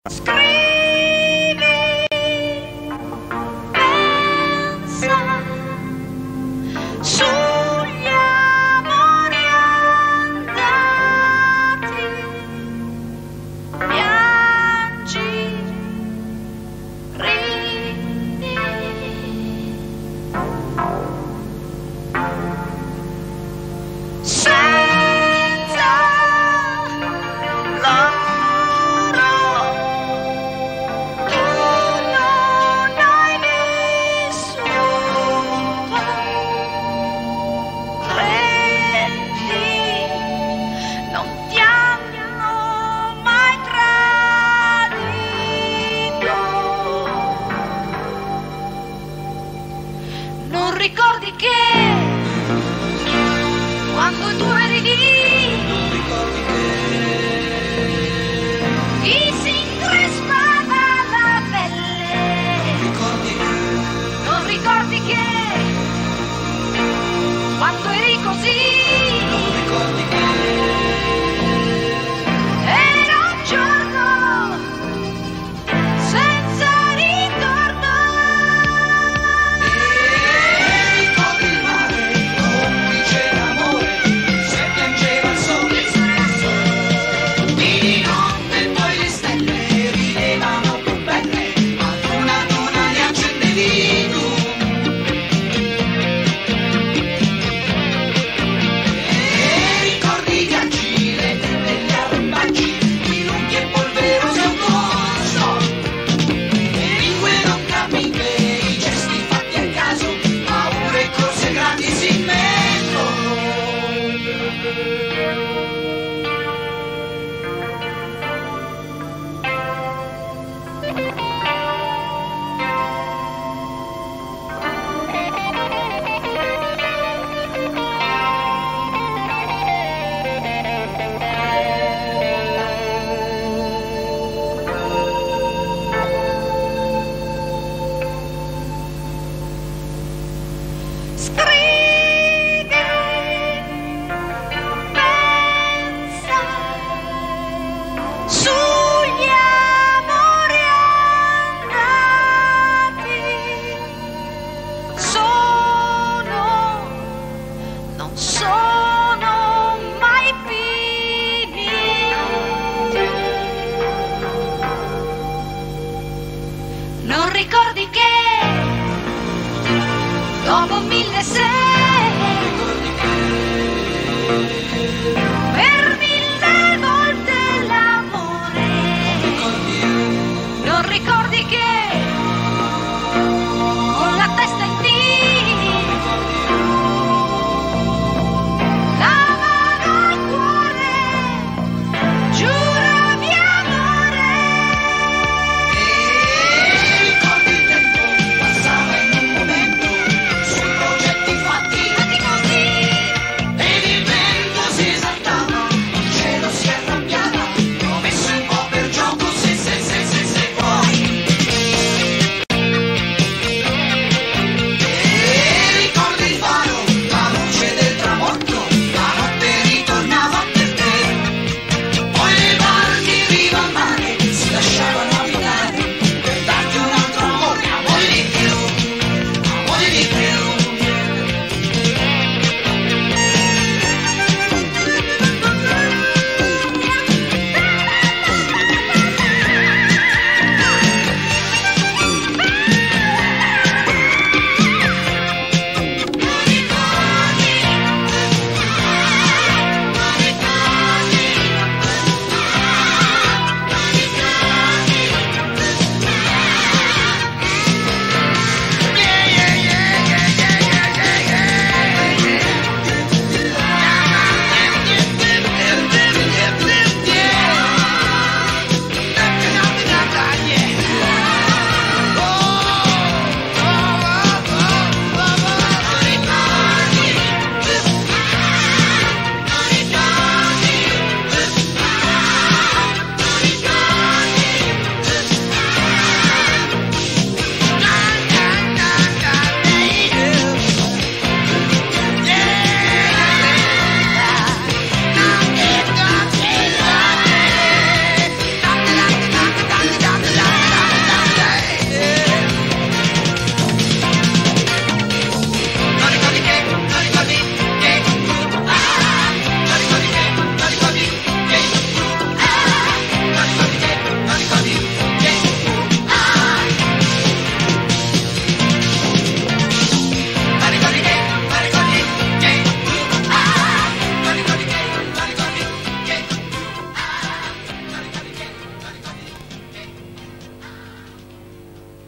Scrivi, pensa sugli amori andati, piangi, ridi, senza loro tu non hai vissuto, credi, non ti hanno mai tradito, non ricordi che quando tu eri lì ti si increspava la pelle, non ricordi che quando eri così era un giorno senza ritorno. Ricordi il mare, complice d'amore, se piangeva il sole, di notte poi le stelle ridevano più belle, ad una li accendevi tu. E ricordi i viaggi, le terre, gli arrembaggi, i lunghi e polverosi autostop, le lingue non capite, i gesti fatti a caso, paure e corse grandi sin metro. Scrivi, pensa sugli amori andati, non sono mai finiti, non ricordi che dopo 1000 sere